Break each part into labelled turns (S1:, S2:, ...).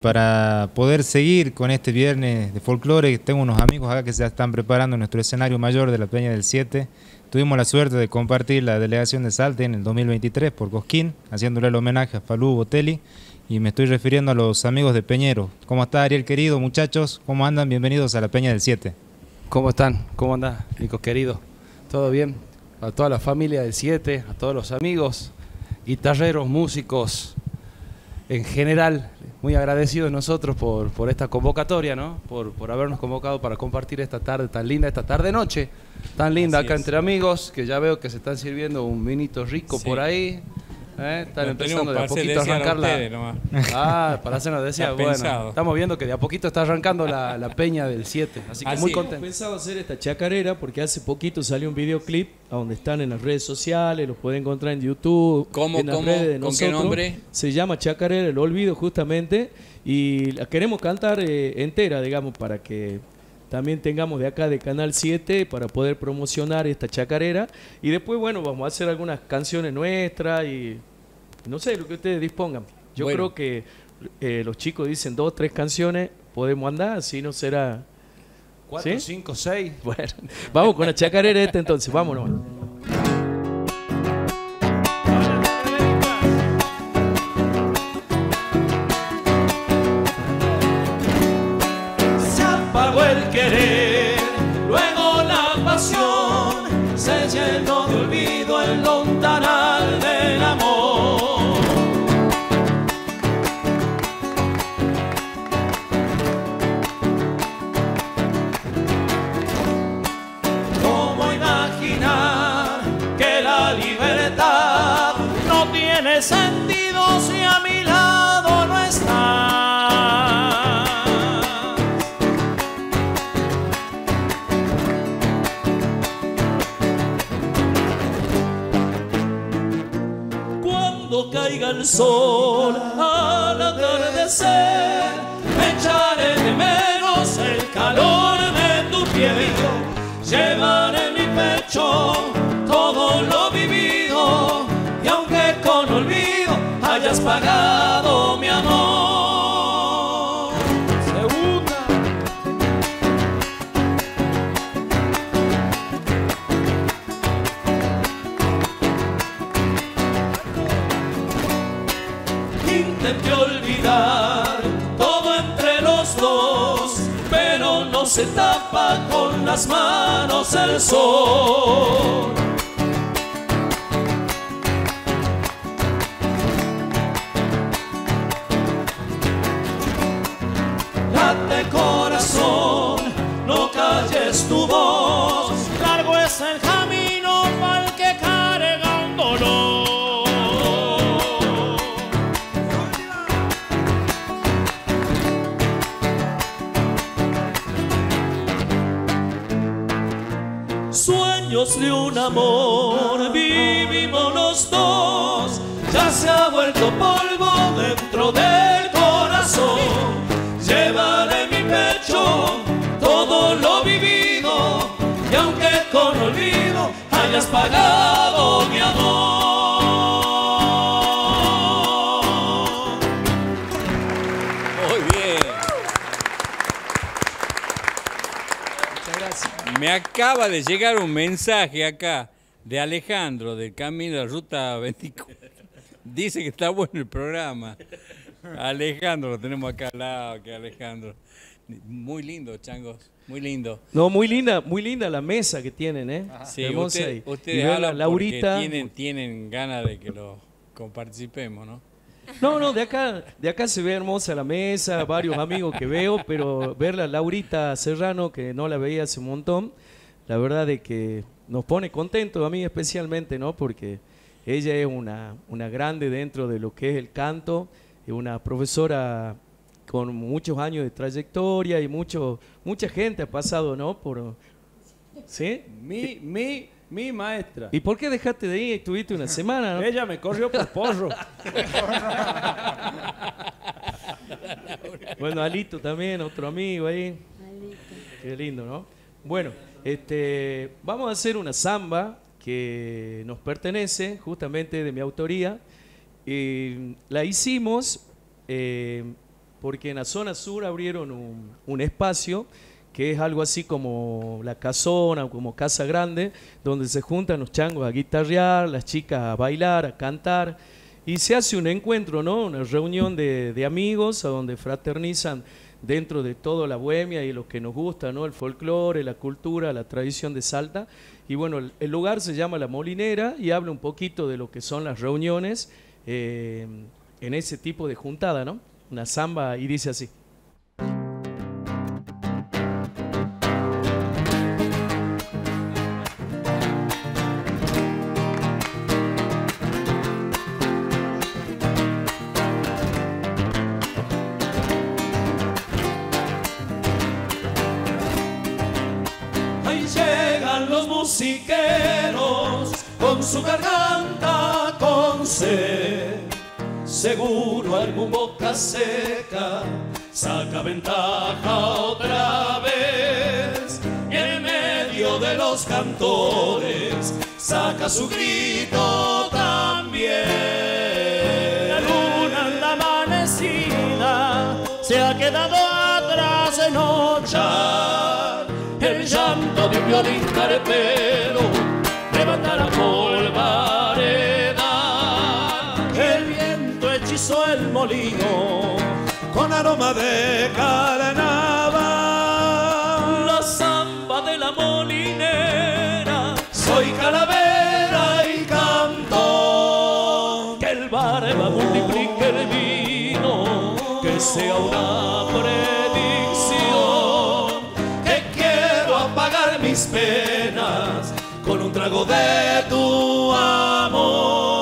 S1: Para poder seguir con este viernes de folclore, tengo unos amigos acá que se están preparando en nuestro escenario mayor de la Peña del 7. Tuvimos la suerte de compartir la delegación de Salta en el 2023 por Cosquín, haciéndole el homenaje a Falú Botelli, y me estoy refiriendo a los amigos de Peñero. ¿Cómo está, Ariel querido? Muchachos, ¿cómo andan? Bienvenidos a la Peña del 7.
S2: ¿Cómo están? ¿Cómo andás, Nico querido? ¿Todo bien? A toda la familia del 7, a todos los amigos, guitarreros, músicos, en general, muy agradecidos nosotros por esta convocatoria, ¿no? Por habernos convocado para compartir esta tarde tan linda, esta tarde-noche tan linda acá entre amigos, que ya veo que se están sirviendo un vinito rico por ahí. Están empezando de a poquito a arrancar para hacernos decía, bueno, pensado. Estamos viendo que de a poquito está arrancando la Peña del 7, así que muy contento.
S3: Hemos pensado hacer esta chacarera porque hace poquito salió un videoclip a donde están en las redes sociales, los pueden encontrar en YouTube, en las redes de nosotros.
S4: ¿Con qué nombre?
S3: Se llama Chacarera, el olvido justamente, y la queremos cantar entera, digamos, para que también tengamos de acá de Canal 7 para poder promocionar esta chacarera. Y después, bueno, vamos a hacer algunas canciones nuestras y no sé, lo que ustedes dispongan. Yo creo que los chicos dicen 2 o 3 canciones, podemos andar, así no será...
S2: 4, 5, 6.
S3: Bueno, vamos con la chacarera esta entonces, vámonos.
S5: Se apagó el querer, luego la pasión, se llenó de olvido el lontanal del amor. ¿Cómo imaginar que la libertad no tiene sentido si a mi lado no está? Cuando caiga el sol al atardecer, me echaré de menos el calor de tu piel. Llevaré en mi pecho todo lo vivido, y aunque con olvido hayas pagado mi amor. Segunda. Intenté olvidar todo entre los dos, pero no se tapa con las manos el sol. Late corazón, no calles tu voz, largo es el camino para el que carga un dolor. Sueños de un amor vivimos los dos, ya se ha vuelto polvo dentro del corazón. Llevaré en mi pecho todo lo vivido, y aunque con olvido hayas pagado mi amor.
S4: Muy bien.
S3: Muchas gracias.
S4: Me acaba de llegar un mensaje acá de Alejandro del Camino de la Ruta 24. Dice que está bueno el programa. Alejandro, lo tenemos acá al lado, que Alejandro. Muy lindo, changos, muy lindo.
S3: No, muy linda la mesa que tienen, ¿eh?
S4: Sí,
S3: hermosa.
S4: ustedes hablan Laurita, tienen ganas de que lo comparticipemos, ¿no?
S3: No, de acá se ve hermosa la mesa, varios amigos que veo, pero ver a Laurita Serrano, que no la veía hace un montón, la verdad de que nos pone contentos, a mí especialmente, ¿no? Porque ella es una grande dentro de lo que es el canto, es una profesora con muchos años de trayectoria y mucha gente ha pasado, ¿no? ¿Sí?
S2: Mi maestra.
S3: ¿Y por qué dejaste de ir? Estuviste una semana, ¿no?
S2: Ella me corrió por porro.
S3: Bueno, Alito también, otro amigo ahí. Alito. Qué lindo, ¿no? Bueno, vamos a hacer una samba que nos pertenece, justamente de mi autoría. La hicimos porque en la zona sur abrieron un espacio que es algo así como la casona, como casa grande, donde se juntan los changos a guitarrear, las chicas a bailar, a cantar, y se hace un encuentro, ¿no? Una reunión de amigos a donde fraternizan dentro de toda la bohemia y lo que nos gusta, ¿no? El folclore, la cultura, la tradición de Salta. Y bueno, el lugar se llama La Molinera y habla un poquito de lo que son las reuniones en ese tipo de juntada, ¿no? Una samba, y dice así.
S5: Musiqueros con su garganta con sed, seguro algún boca seca saca ventaja otra vez, y en medio de los cantores saca su grito también. La luna en la amanecida se ha quedado atrás en nochar, el llanto de un violín carpero levanta la polvareda, el viento hechizó el molino con aroma de carnaval. La samba de la molinera, soy calavera y canto, que el barba multiplique el vino, que sea una predicción, que quiero apagar mis penas con un trago de tu amor.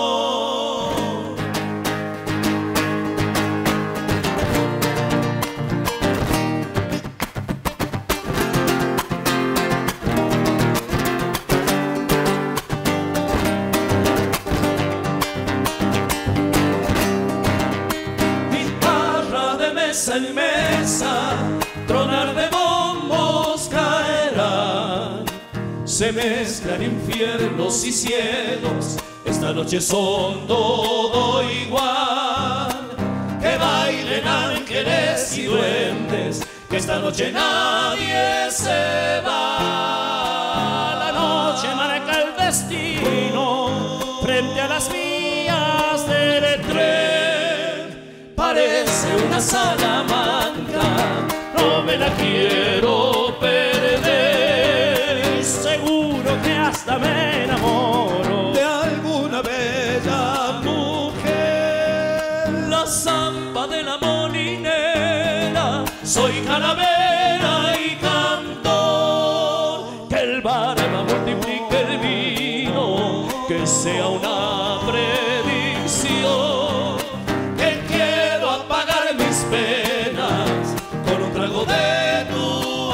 S5: Guitarra de mesa en mesa, tronar de bombos caerán, se mezclan infiernos y cielos, esta noche son todo igual. Que bailen ángeles y duendes, que esta noche nadie se va. La noche marca el destino frente a las vías del tren, parece una salamanca, no me la quiero perder, seguro que hasta me enamoro de alguna bella mujer. La samba de la molinera, soy calavera y cantor, que el barba multiplique el vino, que sea una predicción, que quiero apagar mis penas con un trago de tu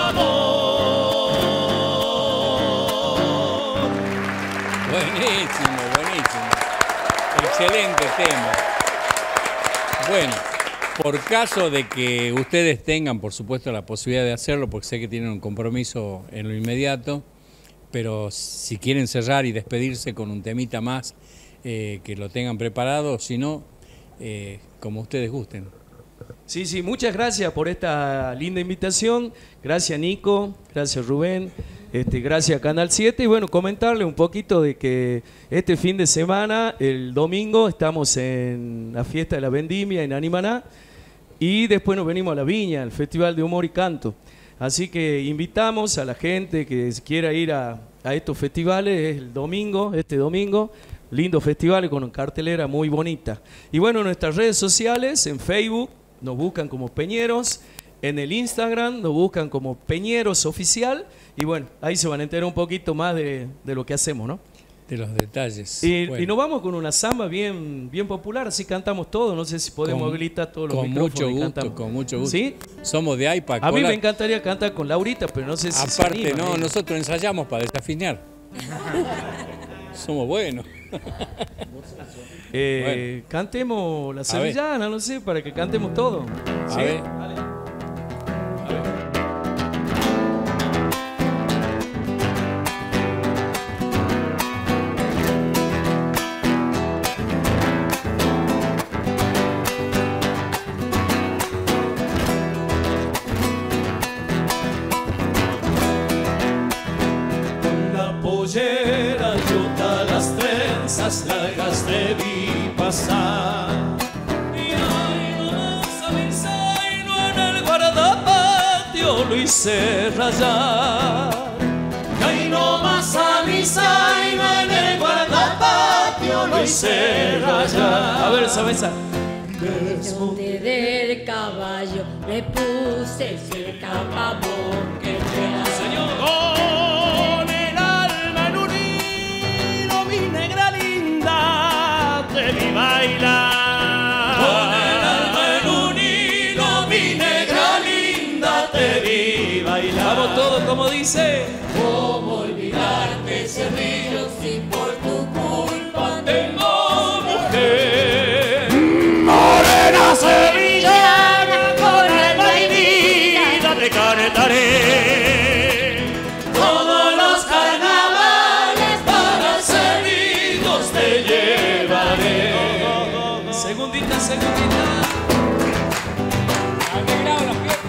S5: amor.
S4: Buenísimo, buenísimo. Excelente tema. Bueno, por caso de que ustedes tengan, por supuesto, la posibilidad de hacerlo, porque sé que tienen un compromiso en lo inmediato, pero si quieren cerrar y despedirse con un temita más, que lo tengan preparado, si no, como ustedes gusten.
S3: Sí, sí, muchas gracias por esta linda invitación. Gracias, Nico, gracias, Rubén, gracias, Canal 7. Y bueno, comentarle un poquito de que este fin de semana, el domingo, estamos en la fiesta de la vendimia en Animaná, y después nos venimos a La Viña, al Festival de Humor y Canto. Así que invitamos a la gente que quiera ir a estos festivales, es el domingo, este domingo. Lindo festival con una cartelera muy bonita. Y bueno, en nuestras redes sociales, en Facebook, nos buscan como Peñeros, en el Instagram nos buscan como Peñeros Oficial, y bueno, ahí se van a enterar un poquito más de lo que hacemos, ¿no?
S4: De los detalles.
S3: Y,
S4: bueno,
S3: y nos vamos con una samba bien popular, así cantamos todo, no sé si podemos habilitar todos los micrófonos.
S4: Con mucho gusto,
S3: cantamos.
S4: con mucho gusto.
S3: ¿Sí?
S4: Somos de ahí para
S3: A mí
S4: colar.
S3: me encantaría cantar con Laurita, pero no sé si
S4: Aparte,
S3: se animan,
S4: no, nosotros ensayamos para desafinar. Somos buenos. Bueno.
S3: Cantemos la
S4: A ver.
S3: sevillana, no sé, para que cantemos todo.
S4: A
S3: ¿Sí?
S4: ver.
S5: lo hice rayar. Y ahí nomás a mi zaina en el guardapatio lo hice rayar.
S3: A ver esa mesa.
S6: Desmonté del caballo, le puse cerca pavor que vea.
S5: Con el alma en un hilo, mi negra linda, te vi bailar. Con el alma en un hilo, mi negra linda, te vi bailar.
S3: Vamos todos como dice.
S6: ¿Cómo olvidarte, Cerrillo, si por tu culpa
S5: Tengo mujer, morena sevillana, con alma y vida te cantaré. Todos los carnavales para Cerrillos te llevaré.
S3: Segundita, segundita.
S4: Alegrado la fiesta.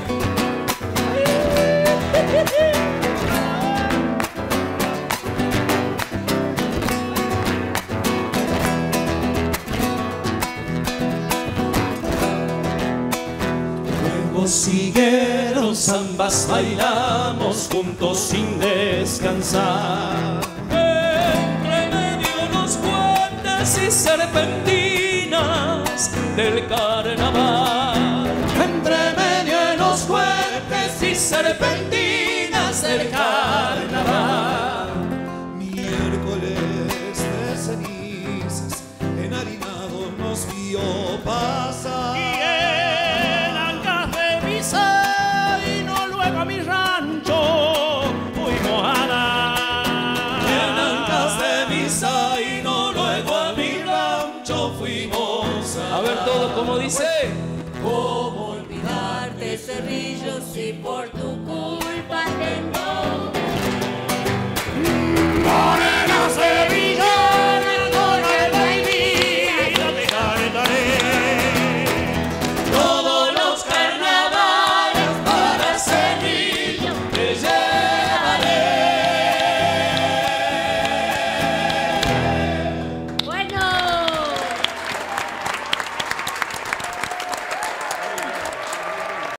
S5: Luego siguieron zambas, bailamos juntos sin descansar. Entre medio los puentes y serpentinas del carnaval. Entre medio los puentes y serpentinas del carnaval.
S7: Miércoles de cenizas, enharinado nos vio pasar.
S5: Y en ancas de mi zaino, luego a mi rancho fuimos a dar. En ancas de mi zaino, luego a mi rancho fuimos a dar.
S3: A ver todos como dice.
S6: ¿Cómo olvidarte, Cerrillo, si por tu culpa tengo